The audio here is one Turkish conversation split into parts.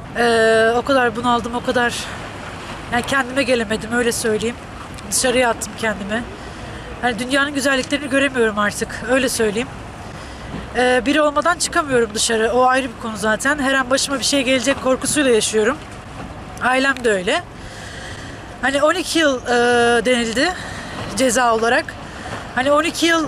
O kadar bunaldım, o kadar yani kendime gelemedim, öyle söyleyeyim. Dışarıya attım kendimi. Yani dünyanın güzelliklerini göremiyorum artık, öyle söyleyeyim. Biri olmadan çıkamıyorum dışarı. O ayrı bir konu zaten. Her an başıma bir şey gelecek korkusuyla yaşıyorum. Ailem de öyle. Hani 12 yıl denildi ceza olarak. Hani 12 yıl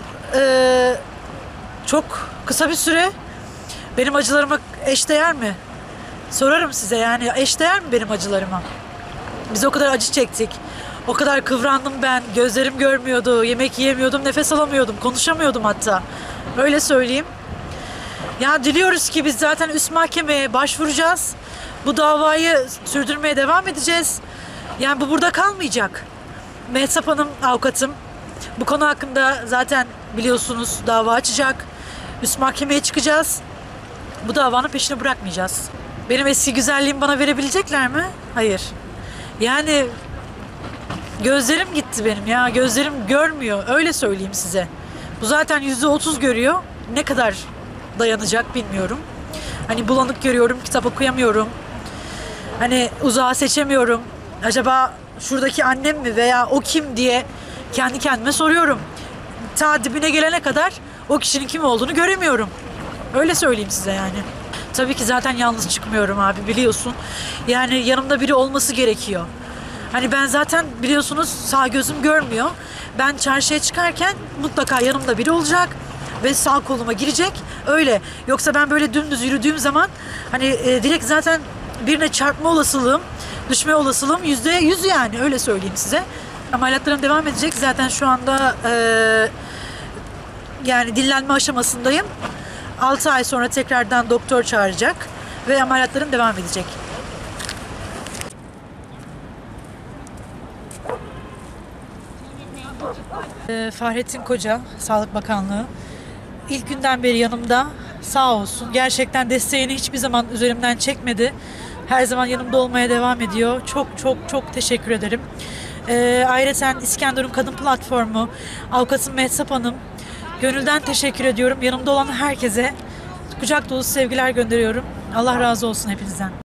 çok kısa bir süre. Benim acılarıma eşdeğer mi? Sorarım size, yani eşdeğer mi benim acılarıma? Biz o kadar acı çektik. O kadar kıvrandım ben. Gözlerim görmüyordu. Yemek yiyemiyordum. Nefes alamıyordum. Konuşamıyordum hatta. Öyle söyleyeyim. Ya diliyoruz ki biz zaten üst mahkemeye başvuracağız. Bu davayı sürdürmeye devam edeceğiz. Yani bu burada kalmayacak. Mehtap Hanım avukatım. Bu konu hakkında zaten biliyorsunuz dava açacak. Üst mahkemeye çıkacağız. Bu davanın peşini bırakmayacağız. Benim eski güzelliğimi bana verebilecekler mi? Hayır. Yani gözlerim gitti benim ya. Gözlerim görmüyor. Öyle söyleyeyim size. Bu zaten %30 görüyor. Ne kadar dayanacak bilmiyorum. Hani bulanık görüyorum, kitap okuyamıyorum. Hani uzağa seçemiyorum. Acaba şuradaki annem mi veya o kim diye kendi kendime soruyorum. Ta dibine gelene kadar o kişinin kim olduğunu göremiyorum. Öyle söyleyeyim size yani. Tabii ki zaten yalnız çıkmıyorum abi, biliyorsun. Yani yanımda biri olması gerekiyor. Hani ben zaten biliyorsunuz sağ gözüm görmüyor. Ben çarşıya çıkarken mutlaka yanımda biri olacak ve sağ koluma girecek. Öyle. Yoksa ben böyle dümdüz yürüdüğüm zaman hani direkt zaten birine çarpma olasılığım, düşme olasılığım %100 yani, öyle söyleyeyim size. Ameliyatlarım devam edecek. Zaten şu anda yani dinlenme aşamasındayım. 6 ay sonra tekrardan doktor çağıracak ve ameliyatlarım devam edecek. Fahrettin Koca, Sağlık Bakanlığı. İlk günden beri yanımda, sağ olsun. Gerçekten desteğini hiçbir zaman üzerimden çekmedi. Her zaman yanımda olmaya devam ediyor. Çok çok çok teşekkür ederim. Ayrıca İskenderun Kadın Platformu, avukatım Mehtap Hanım. Gönülden teşekkür ediyorum. Yanımda olan herkese kucak dolusu sevgiler gönderiyorum. Allah razı olsun hepinizden.